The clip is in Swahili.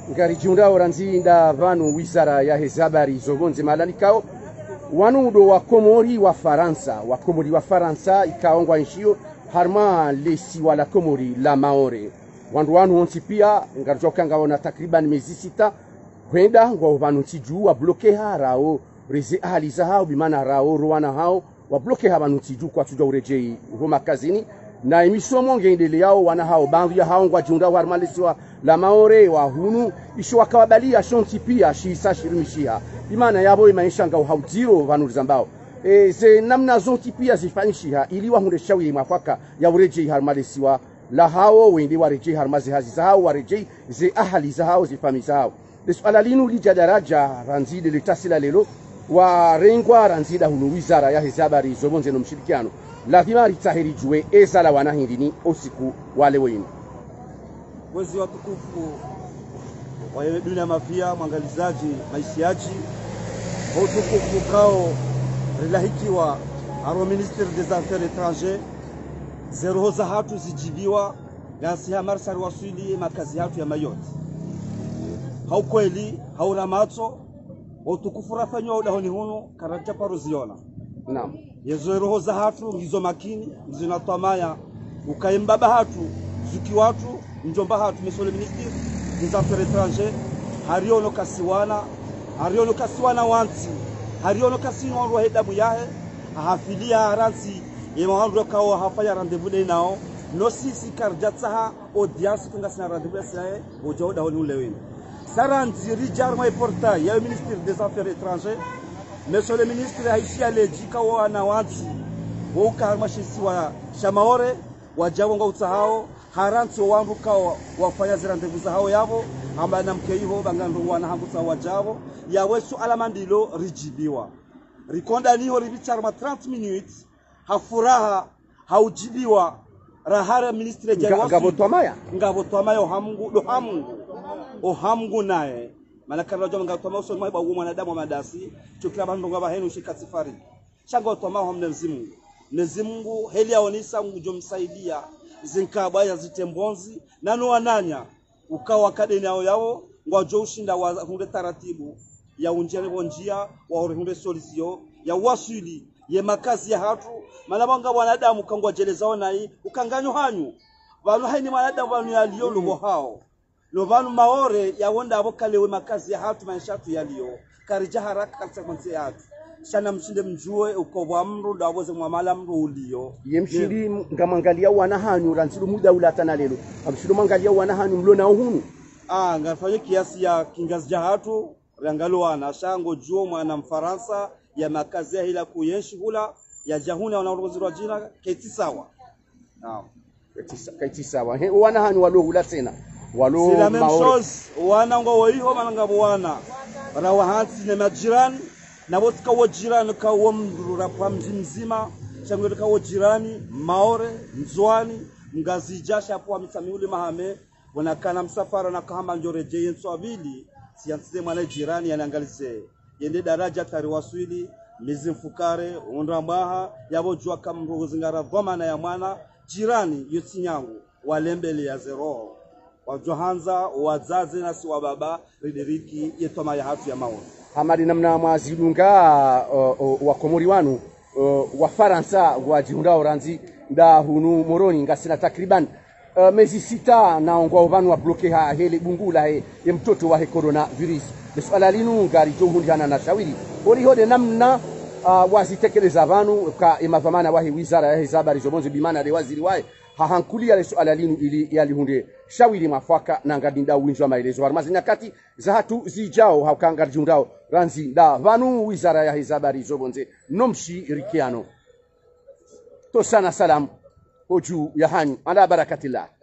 ngari junda oranzi nda vanu wizara ya hezabari zobonze malanikao wanudo wa Komori wa Faransa ikaongwa nshio harma lesi wala Komori la Maore wanu honsi pia ngarjoka ngaona takriban miezi 6 kwenda ngwa vanu tiju wa bloke harao reze ahali za hao bimana rao ruwana hao wa bloke habanu tiju kwa tuja urejei homa kazini na emisomo ngendele yao wana hao bandu ya hao ngwa junda wa malesi wa la Maore wa hunu isho wakawabalia shonti pia shisa shirimishia imana yabo imaishanga uhaudiro vanu zambao ze namna zonti pia zifanyishiha ili wahunde shawili mafaka ya urejei harmalesiwa la hao wende warejei harmazi hazi za hao warejei ze ahali za hao zifami za hao swala linu lija daraja ranzide litasila lelo wa rengwa ranzida hunu wizara ya hezabari zobonze no mshirikiano lazima ritahiri juwe ezala wanahindini osiku wale wenu wezi watukufu wa dunia mafia mwangalizaji maishiaji utukufu kao relahikiwa aro ministre des affaires étrangères zero za hatu zijibiwa gasi ya marsari wasuli makazi hatu ya Mayotte haukweli hauna macho utukufu rafanywa udahoni hunu karanja paroziona naam yezo roho za hatu hizo makini zinatwamaya ukaimbaba hatu zuki watu njomba hatu monsieur le ministre des affaires étrangères hariono kasiwana wanti hariono kasino ro heda muyahe hafilia haransi yemahandro kawo hafanya rendez-vous nao no sisi karjatsaha audience kunga sina rendez-vous sae bojoda honu lewin saranzi rijar mai portail ya ministre des affaires étrangères monsieur le ministre haishia lejika wana wanti woka harmashisi wa shamaore wajawonga utsahao haransi wangu kawo wafanya rendez-vous hao yabo amba namkeiho bangando wana hangusa wajabo yawe suala mandilo rijibiwa rikonda niho ribichar ma 30 minutes hafuraha haujibiwa rahara ministre jawasi ngabotwamaya ohamungu naye manakara jomo ngabotwamaya so maiba mwanadamu madasi chukila bandu ngaba henu shika safari chango twamaya homne mzimungu heli yaonisa ngujo msaidia zinkabaya zitembonzi nano wananya ukawa kadeni yao ngwajo ushinda wa hunde taratibu ya unjere bonjia wa hunde solution ya wasuli ye makazi ya hatu malabanga wanadamu kangwa jelezao nai ukanganyo hanyu vanu haini wanadamu vanu yaliyo lubo hao no vanu Maore ya wonda abokalewe makazi ya hatu manshatu yaliyo karija haraka katika kwanze ya hatu shana mshinde mjue ukobwa mru ndawoze mwamala mru uliyo yemshidi ngamangalia wana hanyu ransilu muda ulatana lelo amshido mangalia wana hanyu mlo na uhunu ngafanye kiasi ya kingazi ya hatu rangalo wana shango juo mwana Mfaransa ya makazi ya hila kuyenshi hula ya jahuna wanaorozirwa jina keti sawa naam keti sawa wana hanyu walo hula tena walo sila memshos wana ngo woiho manangabo wana rawa hansi na majirani na botka wajirani ka womrura pa mzima chango ka wajirani Maore Nzwani ngazijasha hapo mitamiuli mahame wanakana msafara na kahama njoreje yenswabili sianze mwana jirani anaangalize yende daraja tariwaswili mizimfukare ondambaha yabojwa kamro zingara dhamana ya mwana jirani yutinyangu walembele ya zero wajohanza wazazi na siwa baba rideriki yetoma ya hatu ya Maore hamadi namna mwazilunga wa Komori wanu wa Faransa wa junda oranzi nda hunu moroni ngasina takriban miezi 6 na ngwa vanu wa bloke ha hele bungula he ya mtoto wa coronavirus swala linu ngari johundana na shawili hori hode namna wazitekeleza vanu ka imavamana wa wizara ya hezabari zobonze bimana de waziri wae hahankulia le swala linu ili yalihunde shawili mafaka na ngadinda winjwa maelezo harmazi nyakati za hatu zijao haukangari jundao ranzi nda vanu wizara ya hezabari zobonze nomshi rikiano to sana salam oju ya hanyu ala barakatillah